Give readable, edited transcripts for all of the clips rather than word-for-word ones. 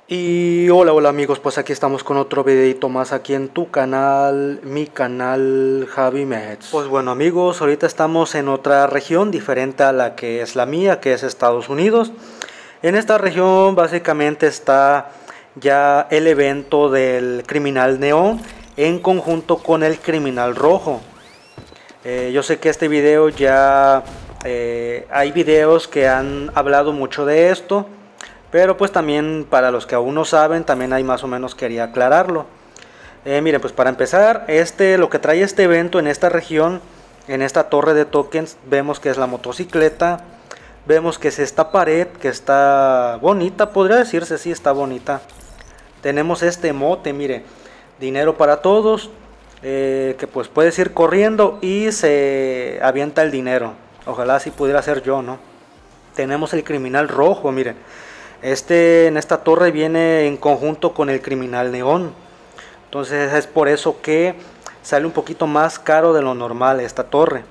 Y hola amigos, pues aquí estamos con otro videito más aquí en tu canal, mi canal Javi Mets. Pues bueno amigos, ahorita estamos en otra región diferente a la que es la mía, que es Estados Unidos. En esta región básicamente está ya el evento del criminal neón en conjunto con el criminal rojo. Yo sé que este video ya hay videos que han hablado mucho de esto, pero pues también para los que aún no saben, también hay más o menos quería aclararlo. Miren, pues para empezar, lo que trae este evento en esta región, en esta torre de tokens, vemos que es la motocicleta, vemos que es esta pared, que está bonita, podría decirse, sí está bonita. Tenemos este emote, mire, dinero para todos, que pues puedes ir corriendo y se avienta el dinero. Ojalá así pudiera ser yo, ¿no? Tenemos el criminal rojo, miren. En esta torre viene en conjunto con el criminal neón. Entonces es por eso que sale un poquito más caro de lo normal esta torre.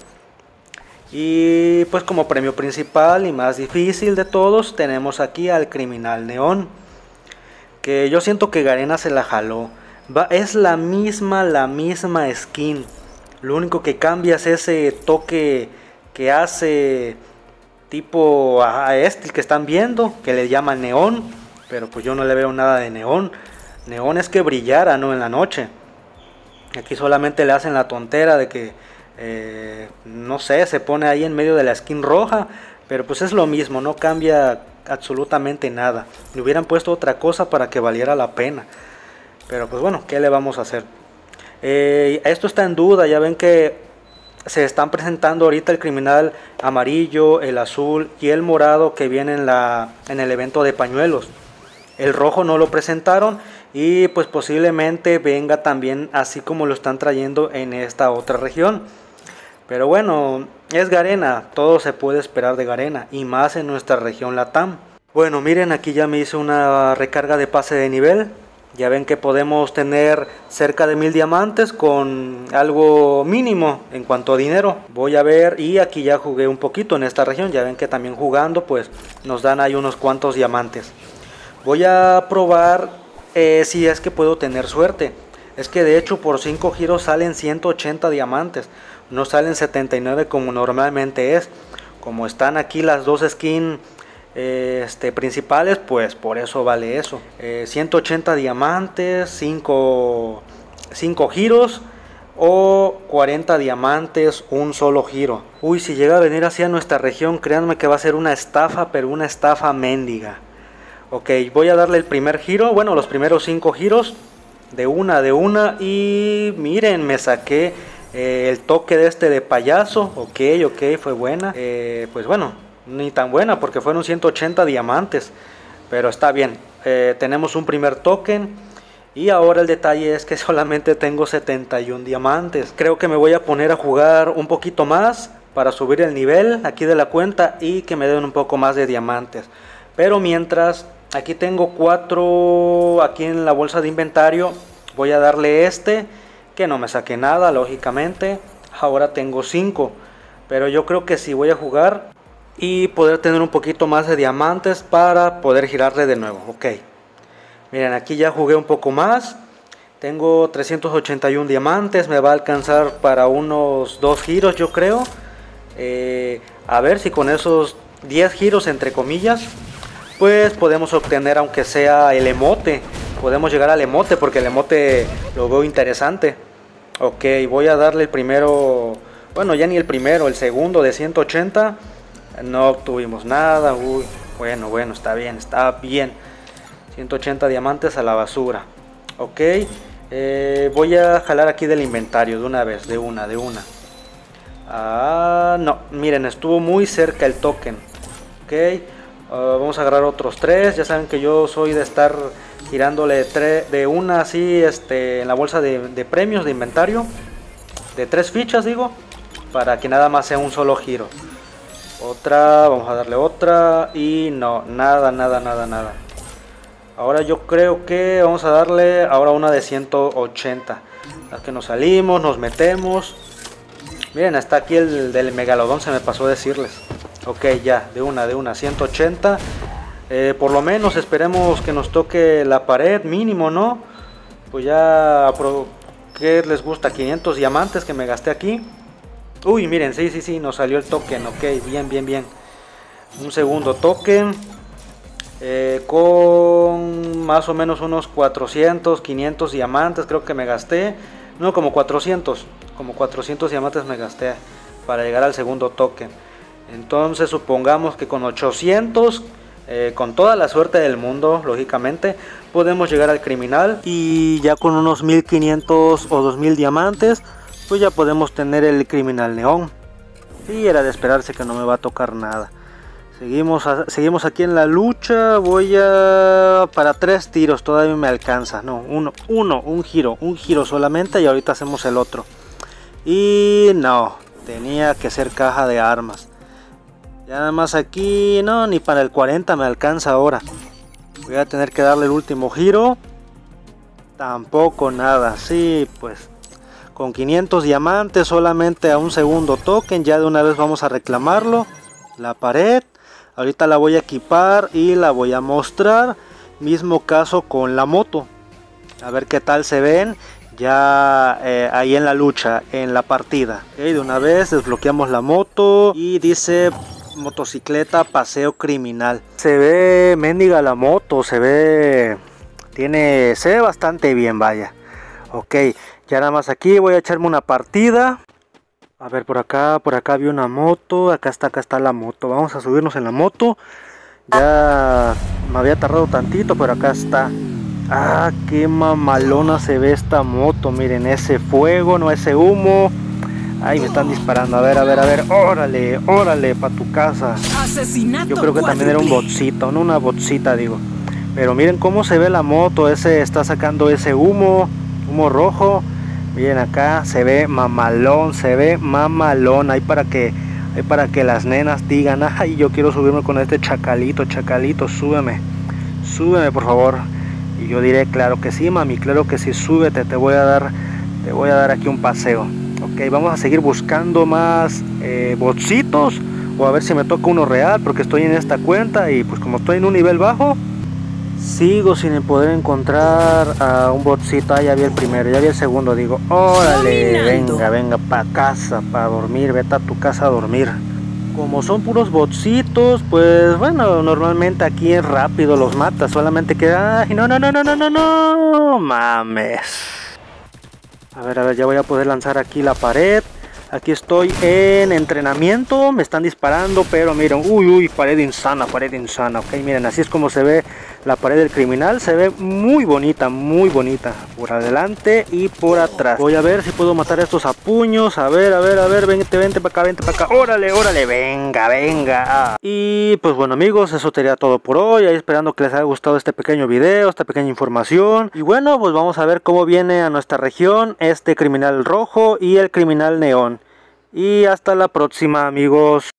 Y pues como premio principal y más difícil de todos tenemos aquí al criminal neón, que yo siento que Garena se la jaló. Es la misma skin. Lo único que cambia es ese toque que hace tipo a el que están viendo, que le llaman neón, pero pues yo no le veo nada de neón. Neón es que brillara, ¿no? En la noche. Aquí solamente le hacen la tontera de que no sé, se pone ahí en medio de la skin roja, pero pues es lo mismo, no cambia absolutamente nada. Le hubieran puesto otra cosa para que valiera la pena, pero pues bueno, ¿qué le vamos a hacer? Esto está en duda. Ya ven que se están presentando ahorita el criminal amarillo, el azul y el morado que viene en el evento de pañuelos. El rojo no lo presentaron y pues posiblemente venga también así como lo están trayendo en esta otra región. Pero bueno, es Garena, todo se puede esperar de Garena y más en nuestra región Latam. Bueno, miren, aquí ya me hice una recarga de pase de nivel. Ya ven que podemos tener cerca de 1000 diamantes con algo mínimo en cuanto a dinero. Voy a ver, y aquí ya jugué un poquito en esta región. Ya ven que también jugando pues nos dan ahí unos cuantos diamantes. Voy a probar si es que puedo tener suerte. Es que de hecho por 5 giros salen 180 diamantes. No salen 79 como normalmente es. Como están aquí las dos skins principales, pues por eso vale eso. 180 diamantes, 5 giros o 40 diamantes, un solo giro. Uy, si llega a venir hacia nuestra región, créanme que va a ser una estafa, pero una estafa mendiga. Ok, voy a darle el primer giro, bueno, los primeros 5 giros, de una, y miren, me saqué el toque de payaso. Ok, fue buena. Pues bueno, ni tan buena porque fueron 180 diamantes, pero está bien. Tenemos un primer token y ahora el detalle es que solamente tengo 71 diamantes. Creo que me voy a poner a jugar un poquito más para subir el nivel aquí de la cuenta y que me den un poco más de diamantes. Pero mientras, aquí tengo 4 aquí en la bolsa de inventario. Voy a darle que no me saqué nada, lógicamente. Ahora tengo 5, pero yo creo que sí voy a jugar y poder tener un poquito más de diamantes para poder girarle de nuevo. Ok, miren, aquí ya jugué un poco más. Tengo 381 diamantes, me va a alcanzar para unos 2 giros, yo creo. A ver si con esos 10 giros entre comillas pues podemos obtener aunque sea el emote. Podemos llegar al emote porque el emote lo veo interesante. Ok, voy a darle el primero, bueno, ya ni el primero, el segundo de 180. No obtuvimos nada. Uy, bueno, está bien. 180 diamantes a la basura. Ok, voy a jalar aquí del inventario de una vez, de una. No, miren, estuvo muy cerca el token. Ok, vamos a agarrar otros 3. Ya saben que yo soy de estar girándole de una así en la bolsa de premios de inventario. De 3 fichas digo, para que nada más sea un solo giro. Otra, vamos a darle otra y no, nada. Ahora yo creo que vamos a darle ahora una de 180. Hasta que nos salimos, nos metemos. Miren, hasta aquí el del megalodón, se me pasó decirles. Ok, ya, de una, 180. Por lo menos esperemos que nos toque la pared mínimo, ¿no? Pues ya, ¿qué les gusta? 500 diamantes que me gasté aquí. Uy, miren, sí, nos salió el token, ok, bien. Un segundo token. Con más o menos unos 400, 500 diamantes creo que me gasté. No, como 400 diamantes me gasté para llegar al segundo token. Entonces supongamos que con 800, con toda la suerte del mundo, lógicamente, podemos llegar al criminal. Y ya con unos 1500 o 2000 diamantes, pues ya podemos tener el criminal neón. Y era de esperarse que no me va a tocar nada. Seguimos aquí en la lucha. Voy a... para 3 tiros, todavía me alcanza. No, un giro solamente, y ahorita hacemos el otro. Y no, tenía que ser caja de armas. Ya nada más aquí, no, ni para el 40 me alcanza ahora. Voy a tener que darle el último giro. Tampoco nada, sí, pues con 500 diamantes solamente a un segundo token. Ya de una vez vamos a reclamarlo. La pared, ahorita la voy a equipar y la voy a mostrar. Mismo caso con la moto. A ver qué tal se ven ya ahí en la lucha, en la partida. Okay, de una vez desbloqueamos la moto y dice... motocicleta paseo criminal. Se ve mendiga la moto, se ve bastante bien, vaya. Ok, ya nada más aquí voy a echarme una partida. A ver, por acá vi una moto. Acá está la moto. Vamos a subirnos en la moto. Ya me había tardado tantito, pero acá está. Ah, qué mamalona se ve esta moto. Miren ese fuego, no ese humo. Ay, me están disparando, a ver, órale, pa' tu casa. Yo creo que también era un botcito, no una botcita digo. Pero miren cómo se ve la moto, ese está sacando ese humo rojo. Miren acá, se ve mamalón, ahí para que las nenas digan, ay, yo quiero subirme con este chacalito, súbeme por favor. Y yo diré, claro que sí, mami, claro que sí, súbete, te voy a dar aquí un paseo. Ok, vamos a seguir buscando más botcitos, o a ver si me toca uno real, porque estoy en esta cuenta y pues como estoy en un nivel bajo, sigo sin poder encontrar a un botcito. Ah, ya vi el primero, ya vi el segundo, digo, órale, venga, pa' casa, pa' dormir, vete a tu casa a dormir. Como son puros botcitos, pues bueno, normalmente aquí es rápido, los mata, solamente queda, ay, no mames. A ver, ya voy a poder lanzar aquí la pared. Aquí estoy en entrenamiento, me están disparando, pero miren, uy, pared insana, ok, miren, así es como se ve la pared del criminal, se ve muy bonita, por adelante y por atrás. Voy a ver si puedo matar a estos a puños, a ver, vente para acá, órale, venga. Y pues bueno amigos, eso sería todo por hoy, ahí esperando que les haya gustado este pequeño video, esta pequeña información. Y bueno, pues vamos a ver cómo viene a nuestra región este criminal rojo y el criminal neón. Y hasta la próxima amigos.